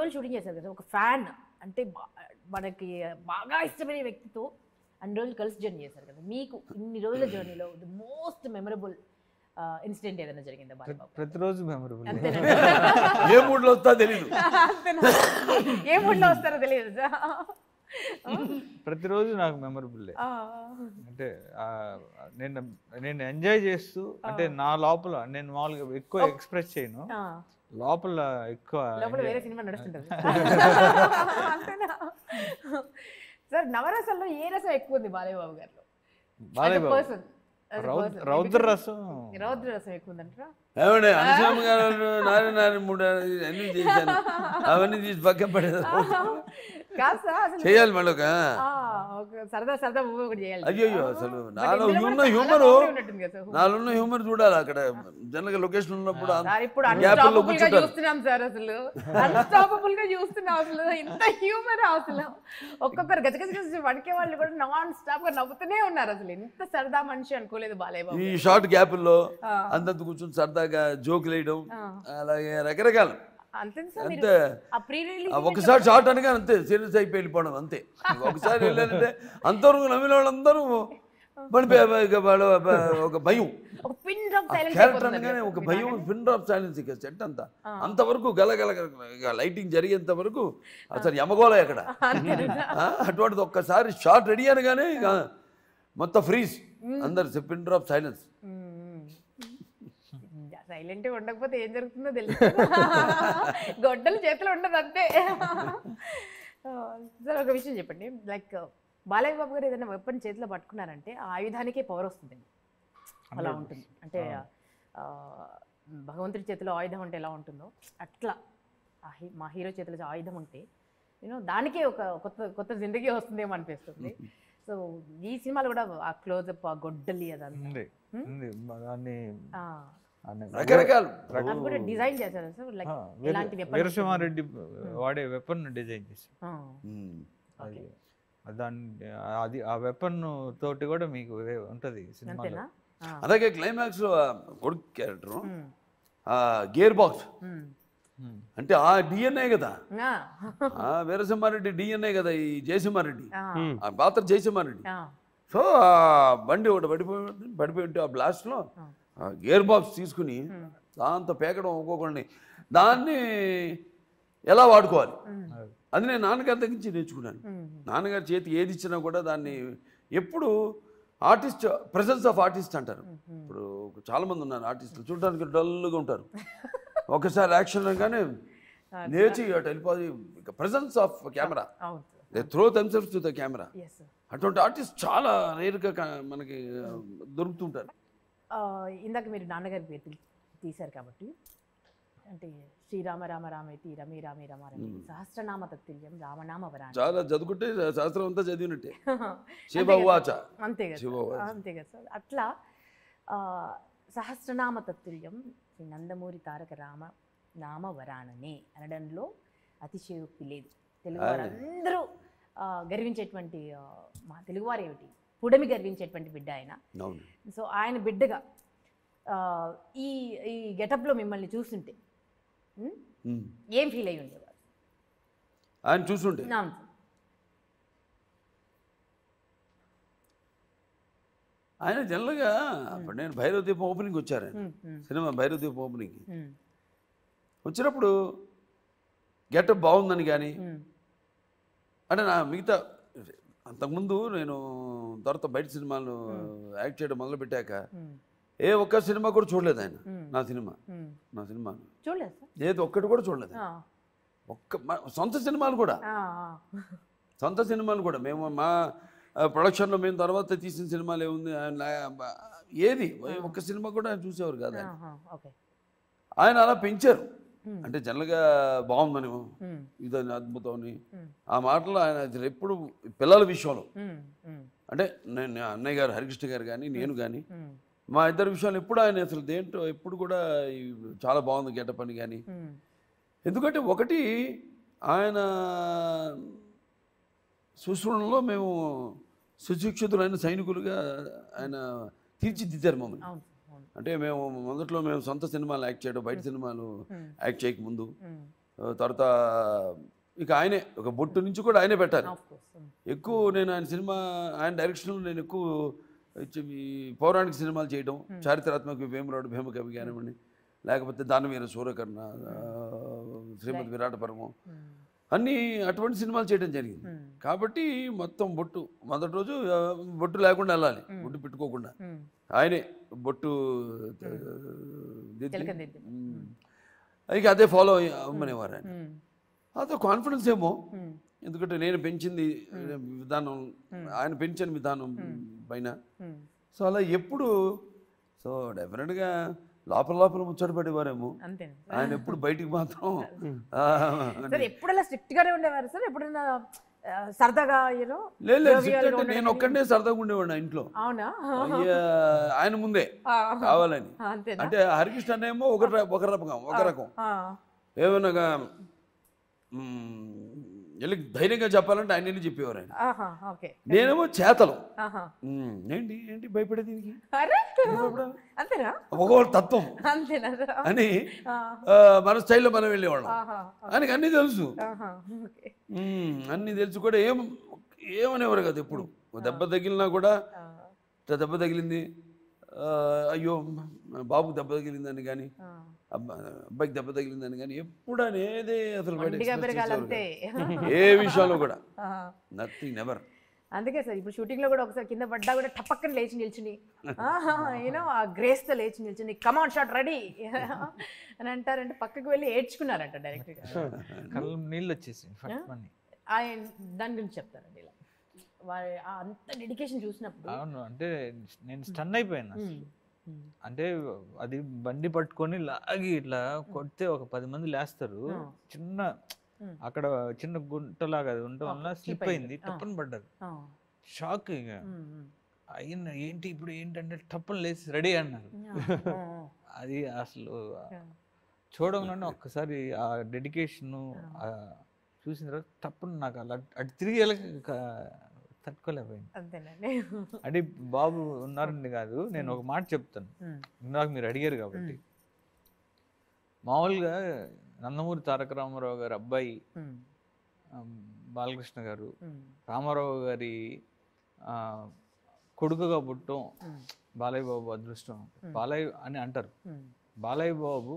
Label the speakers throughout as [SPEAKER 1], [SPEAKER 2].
[SPEAKER 1] రోజులు షూటింగ్ చేశారు కదా, ఒక ఫ్యాన్ అంటే మనకి బాగా ఇష్టమైన వ్యక్తితో అన్ని రోజులు కలిసి జర్నీ చేశారు కదా, మీకు ఇన్ని రోజుల జర్నీలో ది మోస్ట్ మెమరబుల్ ఇన్సిడెంట్ ఏదైనా జరిగిందా బాలబాబు?
[SPEAKER 2] ప్రతిరోజు మెమరబుల్.
[SPEAKER 3] ఏ మూడ్లో వస్తా తెలియదు,
[SPEAKER 1] ఏ మూడ్లో వస్తారో తెలియదు.
[SPEAKER 2] ప్రతిరోజు నాకు మెమరబుల్. అంటే నేను నేను ఎంజాయ్ చేస్తూ, అంటే నా లోపల నేను మామూలుగా ఎక్కువ ఎక్స్ప్రెస్ చేయను, లోపల ఎక్కువ
[SPEAKER 1] వేరే సినిమా నడుస్తుంటది. సార్ నవరసంలో ఏ రసం ఎక్కువ ఉంది బాలయ్య బాబు గారిలో?
[SPEAKER 2] బాలయ్య రౌద్ర రసం
[SPEAKER 1] ఎక్కువ ఉందంటారా?
[SPEAKER 3] ఏమండి అనుసమ్మ గారు నారాయణ మూడు అన్ని చేశాను, అవన్నీ తీసి పక్కన పడేది చేయాలి మళ్ళీ
[SPEAKER 1] సరదా సరదా మూవీ ఒకటి చేయాలి.
[SPEAKER 3] అయ్యో అసలు నాలో ఉన్న హ్యూమర్ చూడాలి. అక్కడ జనరల్గా లొకేషన్ ఉన్నప్పుడు
[SPEAKER 1] చూస్తున్నాం సార్, అసలు అన్స్టాపబుల్ గా చూస్తున్నాం. అసలు ఇంత హ్యూమర్ అసలు ఒక్కొక్కరు గజగజ వణికే వాళ్ళు కూడా నాన్ స్టాప్ గా నవ్వుతూనే ఉన్నారు. అసలు ఎంత సరదా మనిషి అనుకోలేదు బాలయ్య బాబు.
[SPEAKER 3] ఈ షార్ట్ గ్యాప్ల్లో అంతంత కూర్చొని సరదాగా జోకులు వేయడం, అలాగే రకరకాలు అంతే. ఒకసారి షార్ట్ అనగా అంతే సీరియస్ అయిపోయి వెళ్ళిపోవడం అంతే. ఒకసారి వెళ్ళానంటే అంతవరకు నమ్మిన వాళ్ళందరూ ఒక భయం, క్యారెక్టర్ అనగానే ఒక భయం, పిన్ డ్రాప్ సైలెన్స్. ఇక సెట్ అంతా అంతవరకు గలగల లైటింగ్ జరిగేంత వరకు అసలు యమగోళ ఎక్కడ. అటువంటిది ఒక్కసారి షార్ట్ రెడీ అనగానే ఇక మొత్తం ఫ్రీజ్, అందరు పిన్ డ్రాప్ సైలెన్స్.
[SPEAKER 1] సైలెంట్ గా ఉండకపోతే ఏం జరుగుతుందో తెలుసు, గొడ్డలు చేతిలో ఉండదు అంతే. సార్ ఒక విషయం చెప్పండి, లైక్ బాలయ్య బాబు గారు ఏదైనా వెపన్ చేతిలో పట్టుకున్నారంటే ఆ ఆయుధానికే పవర్ వస్తుంది, అలా ఉంటుంది. అంటే భగవంతుడి చేతిలో ఆయుధం ఉంటే ఎలా ఉంటుందో అట్లా మా హీరో చేతిలో ఆయుధం ఉంటే దానికే ఒక కొత్త జిందగీ వస్తుందేమో అనిపిస్తుంది. సో ఈ సినిమాలో కూడా ఆ క్లోజప్, ఆ గొడ్డలి అదంతా
[SPEAKER 3] రకరకాలు
[SPEAKER 1] డిజైన్ చేశారు సార్. లైక్
[SPEAKER 2] వీరసింహారెడ్డి వాడే వెపన్ డిజైన్ చేశారు. అది ఆ వెపన్ తోటి కూడా మీకు ఉంటది సినిమాలో.
[SPEAKER 3] అలాగే క్లైమాక్స్ లో కొడుకు క్యారెక్టర్ గేర్ బాక్స్ అంటే ఆ డిఎన్ఏ కదా, వీరసింహారెడ్డి డిఎన్ఏ కదా ఈ జయసింహారెడ్డి, ఆ పాత్ర జయసింహారెడ్డి. సో బండి ఒకటి పడిపోయి ఉంటే ఆ బ్లాస్ట్ లో గేర్ బాక్స్ తీసుకుని దాంతో పేకడం ఒక్కొక్కడిని, దాన్ని ఎలా వాడుకోవాలి అది నేను నాన్నగారి దగ్గర నుంచి నేర్చుకున్నాను. నాన్నగారి చేతి ఏది ఇచ్చినా కూడా దాన్ని ఎప్పుడు ఆర్టిస్ట్, ప్రెసెన్స్ ఆఫ్ ఆర్టిస్ట్ అంటారు. ఇప్పుడు చాలామంది ఉన్నారు ఆర్టిస్టులు, చూడడానికి డల్గా ఉంటారు, ఒకసారి యాక్షన్ కానీ నేర్చి అటు వెళ్ళిపోయి presence of camera, they throw themselves to the camera. అటువంటి ఆర్టిస్ట్ చాలా రేర్గా మనకి దొరుకుతుంటారు.
[SPEAKER 1] ఇందాక మీరు నాన్నగారి పేరు తీశారు కాబట్టి, అంటే శ్రీరామ రామ రామేతి రమే రామే రమారమి సహస్రనామ తత్తుల్యం రామనామ వరాణి,
[SPEAKER 3] చాలా చదువుకుంటే శాస్త్రం అంతా చదివినట్టే.
[SPEAKER 1] అంతే కదా సార్. అట్లా సహస్రనామ తత్తుల్యం శ్రీ నందమూరి తారక రామ నామ వరాణనే అనడంలో అతిశయోక్తి లేదు. తెలుగువారందరూ గర్వించేటువంటి మా తెలుగువారు ఏమిటి పుడమి గర్వించేటువంటి బిడ్డ ఆయన. సో ఆయన బిడ్డగా ఈ ఈ గెటప్లో మిమ్మల్ని చూస్తుంటే ఏం ఫీల్ అయ్యి ఉండేవారు?
[SPEAKER 3] ఆయన చూస్తుంటే ఆయన జనరల్గా అప్పుడు నేను భైరవ దీపం ఓపెనింగ్ వచ్చారు, సినిమా భైరవ దీపం ఓపెనింగ్కి వచ్చినప్పుడు గెటప్ బాగుందని కానీ, అంటే నా మిగతా అంతకుముందు నేను తర్వాత బయట సినిమాలు యాక్ట్ చేయడం మొదలుపెట్టాక ఏ ఒక్క సినిమా కూడా చూడలేదు ఆయన. నా సినిమా ఏది ఒక్కటి కూడా చూడలేదు. సొంత సినిమాలు కూడా మేము మా ప్రొడక్షన్లో మేము తర్వాత తీసిన సినిమాలు ఏముంది ఏది ఒక్క సినిమా కూడా ఆయన చూసేవారు కాదు. ఆయన అలా పెంచారు, అంటే జనరల్గా బాగుందని ఇదని అద్భుతం అని ఆ మాటలు ఆయన ఎప్పుడు పిల్లల విషయంలో, అంటే నేను అన్నయ్య గారు హరికృష్ణ గారు కానీ నేను కానీ మా ఇద్దరు విషయాలు ఎప్పుడు ఆయన అసలు దేంట్లో ఎప్పుడు కూడా చాలా బాగుంది గెటప్ అని కానీ. ఎందుకంటే ఒకటి ఆయన సుశ్రుణంలో మేము సుశిక్షితులైన సైనికులుగా ఆయన తీర్చిదిద్దారు మమ్మల్ని. అంటే మేము మొదట్లో మేము సొంత సినిమాలు యాక్ట్ చేయడం, బయట సినిమాలు యాక్ట్ చేయకముందు తర్వాత ఇక ఆయనే ఒక బొట్టు నుంచి కూడా ఆయనే పెట్టాలి. ఎక్కువ నేను ఆయన సినిమా ఆయన డైరెక్షన్లో నేను ఎక్కువ ఈ పౌరాణిక సినిమాలు చేయడం, చారిత్రాత్మక వేమరాడు భీమకవి కానివ్వండి, లేకపోతే దానవీర సూరకర్ణ, శ్రీమద్ విరాట పరమం, అన్నీ అటువంటి సినిమాలు చేయడం జరిగింది. కాబట్టి మొత్తం బొట్టు మొదటి రోజు బొట్టు లేకుండా వెళ్ళాలి, బొట్టు పెట్టుకోకుండా ఆయనే బొట్టు ఇక అదే ఫాలో అవ్వమనేవారు ఆయన. అదో కాన్ఫిడెన్స్ ఏమో, ఎందుకంటే నేను పెంచింది విధానం, ఆయన పెంచిన విధానం పైన. సో అలా ఎప్పుడు సో డెఫినెట్గా లోపల ముచ్చటపడేవారేమో ఆయన, ఎప్పుడు బయటికి మాత్రం
[SPEAKER 1] ఎప్పుడు అలా స్ట్రిక్ట్ గానే ఉండేవారు సార్? ఎప్పుడైనా సరదాగా
[SPEAKER 3] లేదు, నేను ఒక్కడే సరదాగా ఉండేవాడిని ఇంట్లో.
[SPEAKER 1] అవునా?
[SPEAKER 3] ఆయన ముందే కావాలని. అంటే హరికృష్ణ ఏమో ఒక రకం ఏమన్నా వెళ్ళి ధైర్యంగా చెప్పాలంటే ఆయన వెళ్ళి చెప్పేవారు ఆయన. నేనేమో చేతలు ఏంటి ఏంటి భయపడే దీనికి ఒకవేళ తత్వం అని మన స్టైల్లో మనం వెళ్ళేవాళ్ళం. ఆయనకి అన్నీ తెలుసు, అన్నీ తెలుసు కూడా ఏమనేవారు కదా. ఎప్పుడు దెబ్బ తగిలినా కూడా దెబ్బ తగిలింది, అయ్యో బాబుకి దెబ్బ తగిలిందని కానీ, అబ్బాయికి దెబ్బ తగిలిందని కానీ ఎప్పుడు అనేది అసలు ఏ విషయంలో కూడా నథింగ్ నెవర్.
[SPEAKER 1] అందుకే సార్ ఇప్పుడు షూటింగ్ లో కూడా ఒకసారి కింద పడ్డా కూడా టపక్కన లేచి నిల్చుని యూనో ఆ గ్రేస్ తో లేచి నిల్చుని కమాన్ షాట్ రెడీ అని అంటారంటే పక్కకు వెళ్ళి ఏడ్చుకున్నారంట డైరెక్ట్ గా,
[SPEAKER 2] నీళ్ళు వచ్చేసి.
[SPEAKER 1] ఆయన దాని గురించి చెప్తారండి ఇలా అంత డెడికేషన్ చూసినప్పుడు.
[SPEAKER 2] అవును, అంటే నేను స్టన్ అయిపోయాను. అంటే అది బండి పట్టుకొని లాగి ఇట్లా కొడితే ఒక 10 మంది లేస్తారు, చిన్న అక్కడ చిన్న గుంటలాగా అది ఉండటం వల్ల స్లిప్ అయింది, టప్పని పడ్డారు. షాక్. ఇక అయిన ఏంటి ఇప్పుడు ఏంటంటే టప్పని లేచి రెడీ అన్నారు. అది అసలు చూడగానే ఒక్కసారి ఆ డెడికేషన్ చూసిన తర్వాత తప్పని నాకు అలా అటు తిరిగి తట్టుకోలేకపోయింది. అంటే బాబు ఉన్నారని కాదు, నేను ఒక మాట చెప్తాను, ఇందాక మీరు అడిగారు కాబట్టి. మామూలుగా నందమూరి తారక రామారావు గారి అబ్బాయి బాలకృష్ణ గారు రామారావు గారి కొడుకుగా పుట్టడం బాలయ్య బాబు అదృష్టం, బాలయ్య అని అంటారు. బాలయ్య బాబు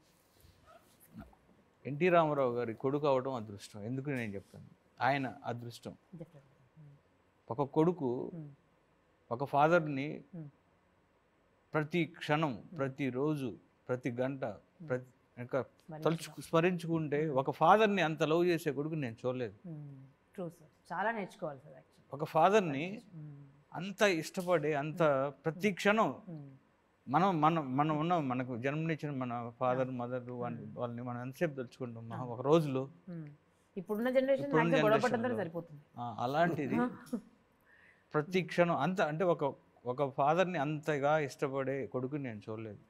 [SPEAKER 2] ఎన్టీ రామారావు గారి కొడుకు అవడం అదృష్టం. ఎందుకు నేను చెప్తాను, ఆయన అదృష్టం. ఒక కొడుకు ఒక ఫాదర్ని ప్రతి క్షణం, ప్రతిరోజు, ప్రతి గంట, స్మరించుకుంటే ఒక ఫాదర్ని అంత లవ్ చేసే కొడుకు నేను చూడలేదు.
[SPEAKER 1] చాలా నేర్చుకోవాలి సార్.
[SPEAKER 2] ఒక ఫాదర్ని అంత ఇష్టపడే, అంత ప్రతి క్షణం మనం ఉన్నాం, మనకు జన్మనిచ్చిన మన ఫాదర్ మదర్ వాళ్ళని మనం ఎంతసేపు తలుచుకుంటాం ఒక రోజులో.
[SPEAKER 1] ఇప్పుడున్న జనరేషన్ సరిపోతుంది.
[SPEAKER 2] అలాంటిది ప్రతి క్షణం అంత, అంటే ఒక ఫాదర్ని అంతగా ఇష్టపడే కొడుకు నేను చూడలేదు.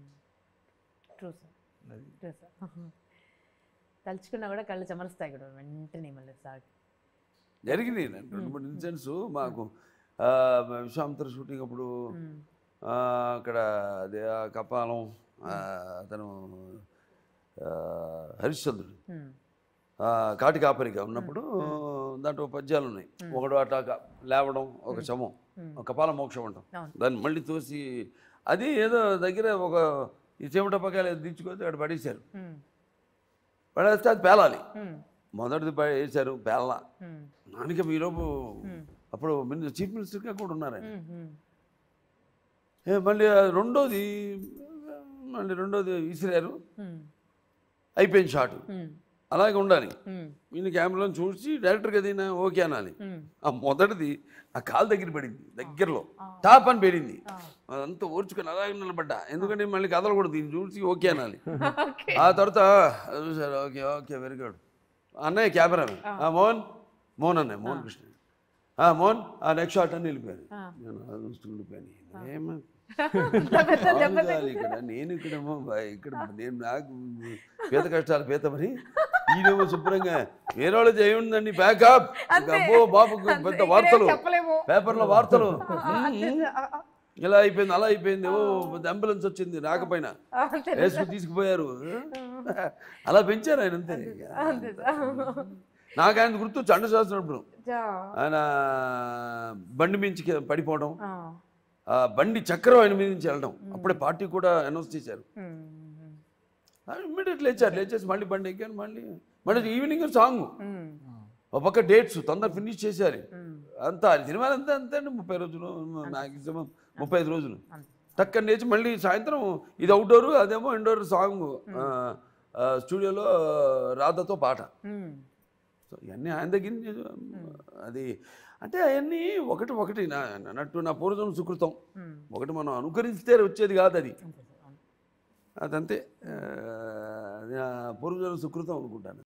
[SPEAKER 1] తలుచుకున్నా కూడా కళ్ళు చెమరుస్తాయి కూడా వెంటనే. మళ్ళీ సార్
[SPEAKER 3] జరిగింది 2-3 ఇన్సిడెంట్స్ మాకు. విశ్వామిత్ర షూటింగ్ అప్పుడు అక్కడ అదే కపాలం అతను హరిశ్చంద్రుడు కాటి కాపరిగా ఉన్నప్పుడు దాంట్లో పద్యాలు ఉన్నాయి. ఒకడు అట్లా లేవడం, ఒక శమం, ఒక కపాల మోక్షం అంటాం, దాన్ని మళ్ళీ తోసి అది ఏదో దగ్గర ఒక ఈ చెమట పక్కన దించుకొని అక్కడ పడేశారు. పడేస్తే అది పేలాలి. మొదటిది వేశారు, పేలా. నానిక మీలోపు అప్పుడు చీఫ్ మినిస్టర్గా కూడా ఉన్నారు ఆయన. మళ్ళీ రెండోది విసిరారు, అయిపోయింది షాట్. అలాగే ఉండాలి. ఈయన కెమెరాలో చూసి డైరెక్టర్ కదా ఓకే అనాలి. ఆ మొదటిది ఆ కాలు దగ్గర పడింది, దగ్గరలో టాప్ అని పేరింది. అదంతా ఓర్చుకొని అలాగే నిలబడ్డా, ఎందుకంటే మళ్ళీ కదలకూడదు, దీన్ని చూసి ఓకే అనాలి. ఆ తర్వాత చూసారు, ఓకే ఓకే వెరీ గుడ్ అన్నయ్య కెమెరామెన్ మోహన్ అన్నయ్య, మోహన్ కృష్ణ, మోహన్ నెక్స్ట్ షాట్ అని వెళ్ళిపోయాను. నేను చూస్తూ ఉండిపోయాను. ఇక్కడ నేను నాకు పేద కష్టాలు పేదమని ఈయనేమో శుభ్రంగా వేరే వాళ్ళు చేయండి బ్యాకప్. అబ్బో బాబు పెద్ద వార్తలు, పేపర్లో వార్తలు. ఇలా అయిపోయింది అలా అయిపోయింది, ఓ అంబులెన్స్ వచ్చింది రాకపోయినా వేసుకుని తీసుకుపోయారు. అలా పెంచారు ఆయన అంతే. నాకు ఆయన గుర్తు చండశాస్త్రప్పుడు ఆయన బండి మించి పడిపోవడం, బండి చక్రం ఆయన మీద నుంచి వెళ్ళడం, అప్పుడే పార్టీ కూడా అనౌన్స్ చేశారు. ఇమ్మీడియట్ లేచేసి మళ్ళీ బండి ఎక్కాను. మళ్ళీ ఈవినింగ్ సాంగ్, ఒక పక్క డేట్స్ తొందర ఫినిష్ చేశారు. అంతా సినిమాలు అంతా అంతే అండి, 30 రోజులు మ్యాక్సిమం 35 రోజులు. టక్కని లేచి మళ్ళీ సాయంత్రం ఇది అవుట్డోర్, అదేమో ఇండోర్ సాంగ్ స్టూడియోలో రాధతో పాట. సో ఇవన్నీ ఆయన దగ్గర అది అంటే అవన్నీ ఒకటి అన్నట్టు నా పూర్వజన్మ సుకృతం. ఒకటి మనం అనుకరిస్తే వచ్చేది కాదు అది, అదంతే పూర్వజన్మ సుకృతం అనుకుంటాను.